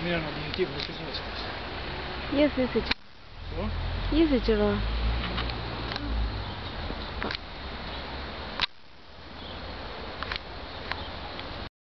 mi erano dimenticato che sono. Io sì, sì. Oh? Io sì ce l'ho.